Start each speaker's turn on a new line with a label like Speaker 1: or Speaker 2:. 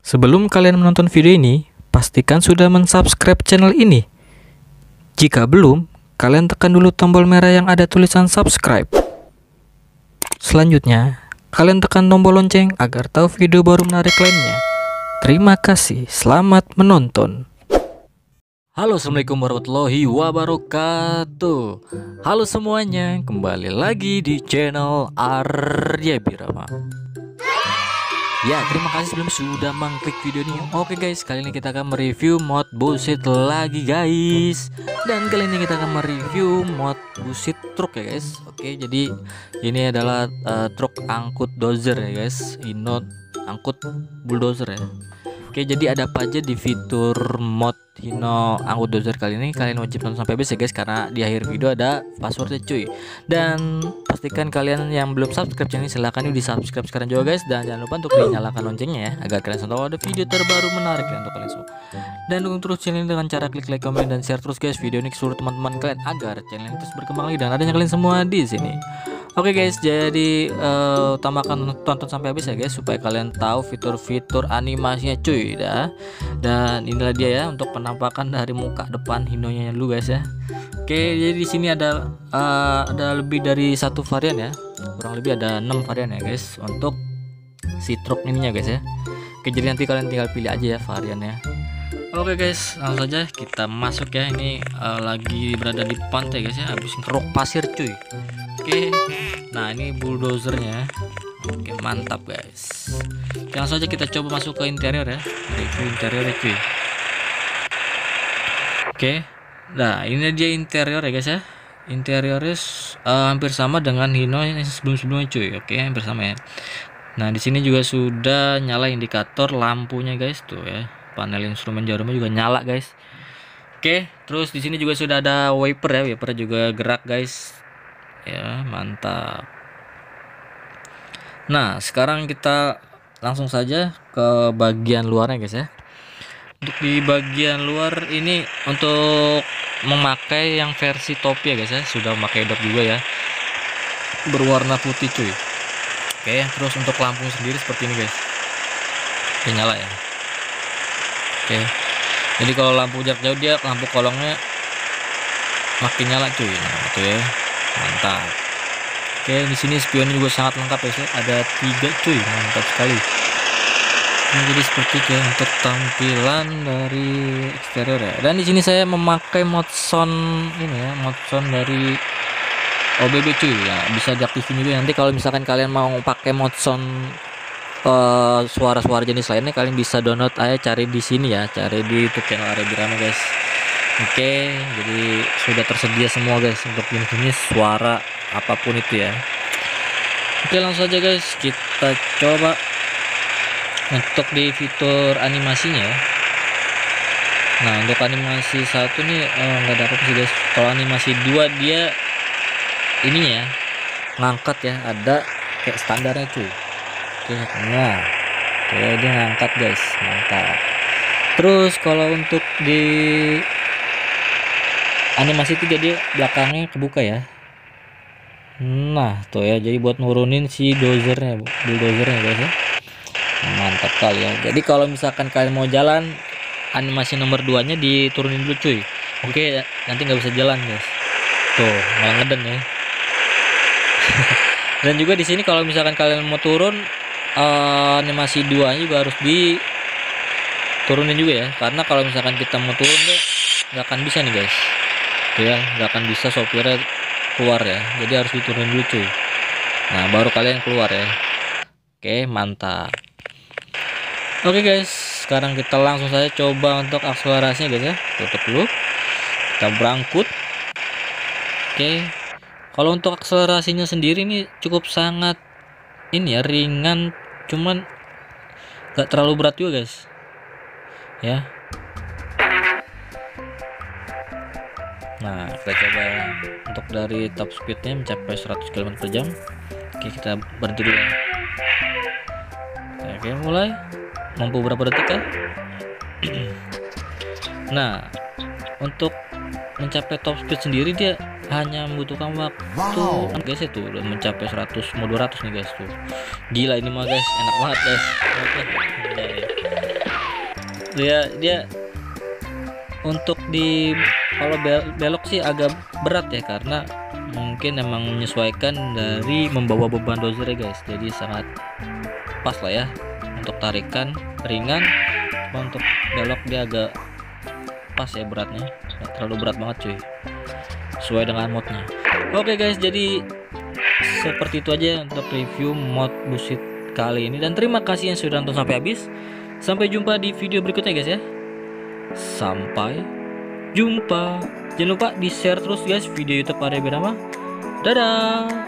Speaker 1: Sebelum kalian menonton video ini, pastikan sudah mensubscribe channel ini. Jika belum, kalian tekan dulu tombol merah yang ada tulisan subscribe. Selanjutnya, kalian tekan tombol lonceng agar tahu video baru menarik lainnya. Terima kasih, selamat menonton. Halo, assalamualaikum warahmatullahi wabarakatuh. Halo semuanya, kembali lagi di channel Arya Birama. Ya, terima kasih sebelum sudah mengklik video ini. Oke guys, kali ini kita akan mereview mod bullshit lagi guys. Dan kali ini kita akan mereview mod bullshit truk ya guys. Oke, jadi ini adalah truk angkut dozer ya guys. Hino angkut bulldozer ya. Oke, jadi ada apa aja di fitur mod Hino angkut dozer kali ini? Kalian wajib nonton sampai habis ya guys, karena di akhir video ada passwordnya cuy. Dan pastikan kalian yang belum subscribe channel ini, silahkan di subscribe sekarang juga guys. Dan jangan lupa untuk dinyalakan loncengnya ya, agar kalian selalu tahu ada video terbaru menarik ya untuk kalian semua. Dan dukung terus channel ini dengan cara klik like, komen, dan share terus guys video ini ke seluruh teman-teman kalian, agar channel ini terus berkembang lagi dan adanya kalian semua di sini. Oke guys, jadi tambahkan tonton sampai habis ya guys, supaya kalian tahu fitur-fitur animasinya cuy dah. Dan inilah dia ya untuk penampakan dari muka depan Hinonya dulu guys ya. Oke, jadi di sini ada lebih dari satu varian ya, kurang lebih ada 6 varian ya guys untuk si truk ininya guys ya. Oke, jadi nanti kalian tinggal pilih aja ya variannya. Oke guys, langsung saja kita masuk ya. Ini lagi berada di pantai guys ya, habis ngerok pasir cuy. Oke, nah ini bulldozernya. Oke, mantap guys. Langsung saja kita coba masuk ke interior ya, review interiornya cuy. Oke, nah ini dia interior ya guys ya. Interiornya hampir sama dengan Hino yang sebelum-sebelumnya cuy. Oke, hampir sama ya. Nah di sini juga sudah nyala indikator lampunya guys tuh ya. Panel instrumen jarumnya juga nyala guys. Oke, terus di sini juga sudah ada wiper ya. Wiper juga gerak guys. Ya, mantap. Nah, sekarang kita langsung saja ke bagian luarnya guys ya. Untuk di bagian luar ini untuk memakai yang versi topi ya guys ya, sudah memakai dop juga ya, berwarna putih cuy. Oke, terus untuk lampu sendiri seperti ini guys, ini nyala ya. Oke, jadi kalau lampu jarak jauh dia lampu kolongnya makin nyala cuy. Nah, itu ya, mantap. Oke, di sini spionnya juga sangat lengkap ya, ada 3 cuy, mantap sekali. Nah, jadi seperti itu ya untuk tampilan dari eksterior ya. Dan di sini saya memakai mode sound ini ya, mode sound dari OBB cuy ya, bisa diaktifin juga. Nanti kalau misalkan kalian mau pakai mode sound suara-suara jenis lainnya, kalian bisa download aja, cari di sini ya, cari di YouTube channel Arya Birama guys. Oke, jadi sudah tersedia semua guys untuk jenis suara apapun itu ya. Oke, langsung saja guys kita coba untuk di fitur animasinya ya. Nah, untuk animasi 1 nih nggak ada apa-apa sih guys. Kalau animasi 2 dia ini ya, ngangkat ya, ada kayak standarnya cuy. Oke, nah kayak dia ngangkat guys, mantap. Terus kalau untuk di animasi 3 dia belakangnya kebuka ya. Nah tuh ya, jadi buat nurunin si dozernya, bulldozernya guys ya. Mantap kali ya. Jadi kalau misalkan kalian mau jalan, animasi nomor 2 nya diturunin dulu cuy. Oke, nanti nggak bisa jalan guys. Tuh malah ngeden ya. Dan juga di sini kalau misalkan kalian mau turun, animasi 2 nya juga harus diturunin juga ya, karena kalau misalkan kita mau turun tuh nggak akan bisa nih guys. Tuh ya, nggak akan bisa sopirnya keluar ya, jadi harus diturunin dulu cuy. Nah baru kalian keluar ya. Oke, mantap. Oke guys, sekarang kita langsung saja coba untuk akselerasinya guys ya. Tutup dulu, kita berangkut. Oke, kalau untuk akselerasinya sendiri ini cukup sangat ini ya, ringan, cuman gak terlalu berat juga guys ya. Nah kita coba untuk dari top speednya mencapai 100 km/jam. Oke, kita berhenti dulu ya. Oke, mulai. Mampu berapa detik kan? Nah, untuk mencapai top speed sendiri dia hanya membutuhkan waktu guys, itu udah mencapai 100 mau 200 nih guys tuh. Gila ini mah guys, enak banget guys. Oke. dia untuk di kalau belok sih agak berat ya, karena mungkin emang menyesuaikan dari membawa beban dozer ya guys. Jadi sangat pas lah ya untuk tarikan, ringan. Cuma untuk belok dia agak pas ya beratnya, nggak terlalu berat banget cuy, sesuai dengan modnya. Oke guys, jadi seperti itu aja untuk review mod busit kali ini, dan terima kasih yang sudah nonton sampai habis. Sampai jumpa di video berikutnya guys ya. Sampai jumpa. Jangan lupa di share terus guys video YouTube Arya Birama. Dadah.